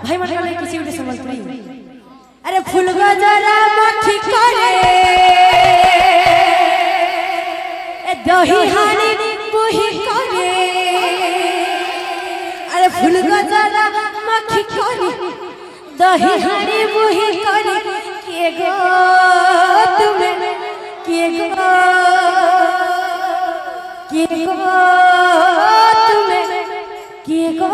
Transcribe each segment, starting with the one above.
भाई मन वाले किसी को समझ पड़ी। अरे फूल गजरा मक्खी करे दही हानी बुही करे। अरे फूल गजरा मक्खी करे दही हानी बुही करे। के गो तुम्हें के गो तुम्हें के गो।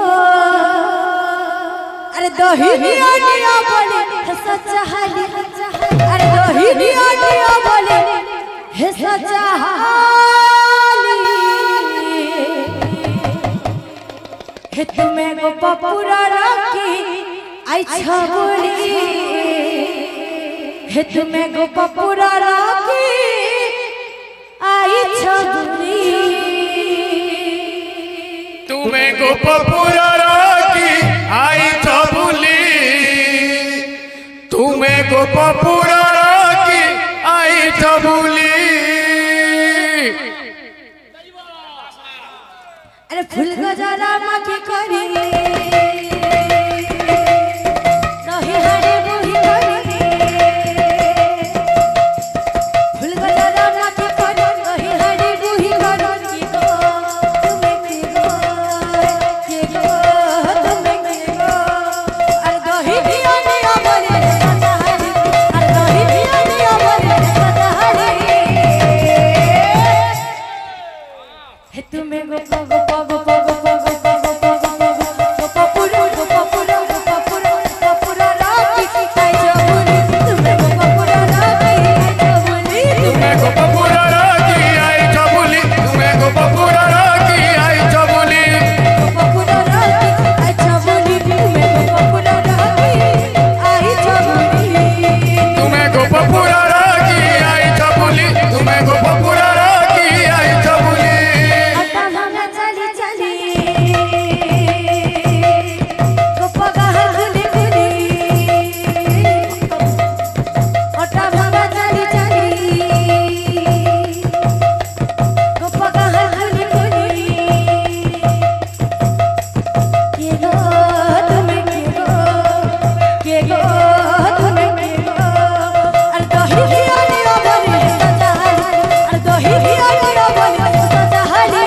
अरे दही दिया दिया बोले सच्चा हाली। अरे दही दिया दिया बोले हे सच्चा हाली। हे तुम्हें गो पपुरा रखी आई छबुली। हे तुम्हें गो पपुरा रखी आई छबुली। तुम्हें गो पपुरा रखी आई छबुली। तुम्हें गो पपुरा रखी आई छबुली। अरे फूल गजरा मक्खी करी दही हानी बुही करी। फूल गजरा मक्खी करी दही हानी बुही करी। के गो तुम्हें के गो। अरे दही दिया दिया बोले सच्चा हाली। अरे दही दिया दिया बोले सच्चा हाली। हे तुम्हें गो पगो पगो पगो पगो पगो पगो पगो पपुरा गो पपुरा गो पपुरा पपुरा राखी आई छबुली। तुम्हें गो पपुरा राखी आई छबुली। तुम्हें गो पपुरा रखी आई छबुली। तुम्हें गो पपुरा रखी आई छबुली। पपुरा राखी आई छबुली। तुम्हें गो पपुरा राखी आई छबुली। तुम्हें गो पपुरा रखी आई छबुली। तुम्हें गो पपुरा रखी आई छबुली। अटा भांगा चली चली गोपगा गुली गुली। अटा भांगा चली चली गोपगा गुली गुली। के गो तुम्हें के गो तुम्हें के गो। अरे दही दिया दिया बोले सच्चा हाली। अरे दही दिया दिया बोले सच्चा हाली।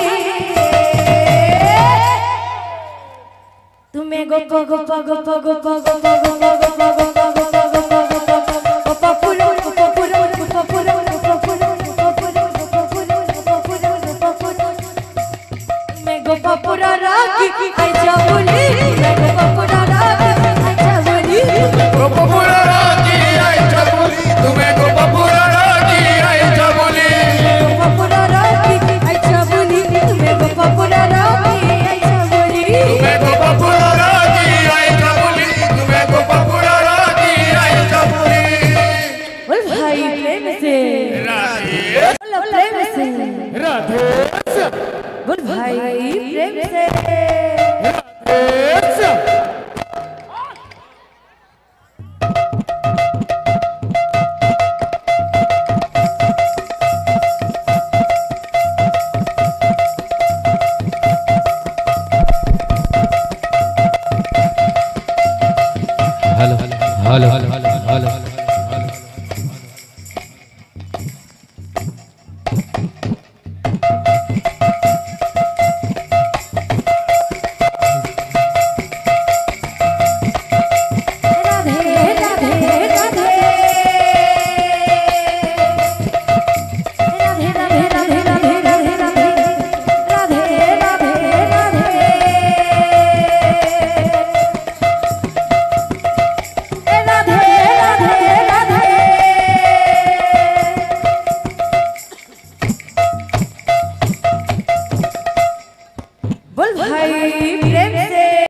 तुम्हें गो पगो पगो पगो पगो पगो पगो पगो पगो पगो पगो पगो पपुरा गो पपुरा गो पपुरा गो पपुरा गो पपुरा गो पपुरा गो पपुरा गो पपुरा। तुम्हें गो पपुरा राखी आई छबुली। तुम्हें गो पपुरा राखी आई छबुली। गो पपुरा रखी आई छबुली। तुम्हें गो पपुरा रखी आई छबुली। गो पपुरा राखी आई छबुली। तुम्हें गो पपुरा राखी आई छबुली। तुम्हें गो पपुरा रखी आई छबुली। तुम्हें गो पपुरा रखी आई छबुली। बोल भाई प्रेम से राधे बोल प्रेम से राधे बोल भाई प्रेम से। Hello hello hello